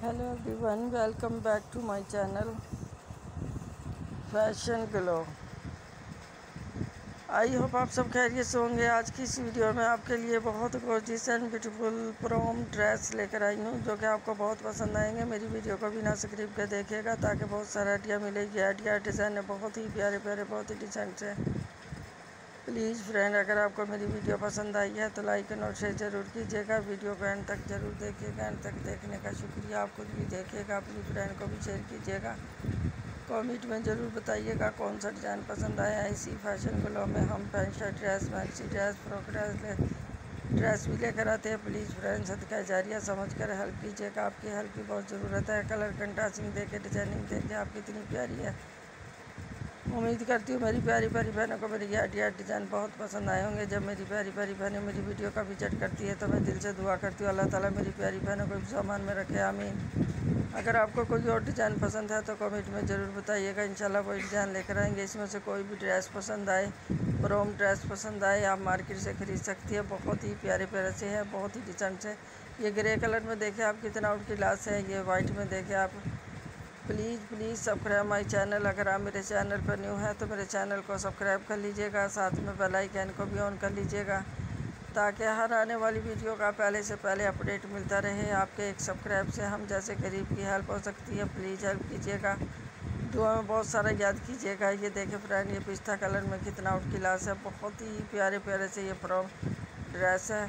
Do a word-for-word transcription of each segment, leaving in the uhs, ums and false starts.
Hello everyone, welcome back to my channel fashion glow. I hope आप सब खैरियत से होंगे। आज की इस वीडियो में आपके लिए बहुत gorgeous and beautiful prom dress लेकर आई हूँ, जो कि आपको बहुत पसंद आएंगे। मेरी वीडियो को बिना स्क्रिप्ट के देखिएगा ताकि बहुत सारा आइडिया मिलेगी। आइडिया डिज़ाइन है बहुत ही प्यारे प्यारे, बहुत ही डिसेंट है। प्लीज़ फ्रेंड, अगर आपको मेरी वीडियो पसंद आई है तो लाइक एंड शेयर ज़रूर कीजिएगा। वीडियो को एंड तक ज़रूर देखिएगा। एंड तक देखने का शुक्रिया। आप खुद भी देखिएगा, अपनी फ्रेंड को भी शेयर कीजिएगा। कमेंट में ज़रूर बताइएगा कौन सा डिज़ाइन पसंद आया। इसी फैशन ग्लो में हम pant shirt dress, maxi dress, frock dress dress भी लेकर आते हैं। प्लीज़ फ्रेंड, सदका जारिया समझ कर हेल्प कीजिएगा। आपकी हेल्प की बहुत ज़रूरत है। कलर कंट्रास्टिंग देखे, डिज़ाइनिंग देखे, आप कितनी प्यारी है। उम्मीद करती हूँ मेरी प्यारी प्यारी बहनों को मेरी आइडिया डिज़ाइन बहुत पसंद आए होंगे। जब मेरी प्यारी प्यारी बहनें मेरी वीडियो का विजिट करती है तो मैं दिल से दुआ करती हूँ अल्लाह ताला मेरी प्यारी बहनों को सामान में रखे, आमीन। अगर आपको कोई और डिज़ाइन पसंद है तो कमेंट में ज़रूर बताइएगा। इंशाल्लाह वही डिज़ाइन लेकर आएंगे। इसमें से कोई भी ड्रेस पसंद आए, प्रोम ड्रेस पसंद आए, आप मार्केट से ख़रीद सकती है। बहुत ही प्यारे प्यारे से है, बहुत ही डिसेंट से। ये ग्रे कलर में देखें आप कितना आउट क्लास है। ये वाइट में देखें आप। Please please subscribe my channel. अगर आप मेरे चैनल पर न्यू हैं तो मेरे चैनल को सब्सक्राइब कर लीजिएगा। साथ में बेल आइकन को भी ऑन कर लीजिएगा ताकि हर आने वाली वीडियो का पहले से पहले अपडेट मिलता रहे। आपके एक सब्सक्राइब से हम जैसे गरीब की हेल्प हो सकती है। प्लीज़ हेल्प कीजिएगा, दुआ में बहुत सारा याद कीजिएगा। ये देखें फ्रेंड, ये पिस्ता कलर में कितना आउट क्लास है। बहुत ही प्यारे प्यारे से ये प्रोम ड्रेस है।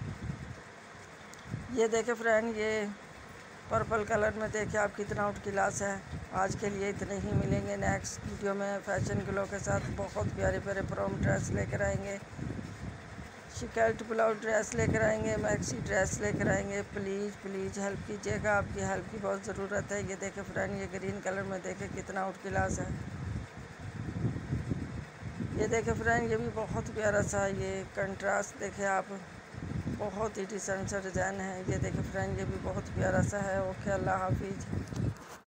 ये देखें फ्रेंड, ये पर्पल कलर में देखिए आप कितना आउट क्लास है। आज के लिए इतने ही, मिलेंगे नेक्स्ट वीडियो में फैशन ग्लो के साथ। बहुत प्यारे प्यारे प्रोम ड्रेस लेकर आएंगे, शिकल्ट ब्लाउज ड्रेस लेकर आएंगे, मैक्सी ड्रेस लेकर आएंगे। प्लीज़ प्लीज़ हेल्प कीजिएगा, आपकी हेल्प की बहुत ज़रूरत है। ये देखें फ्रेंड, ये ग्रीन कलर में देखें कितना आउट क्लास है। ये देखें फ्रेंड, ये भी बहुत प्यारा सा ये कंट्रास्ट देखें आप, बहुत ही डिसेंट सा डिज़ाइन है। ये देखें फ्रेंड, ये भी बहुत प्यारा सा है। ओके, अल्लाह हाफिज़।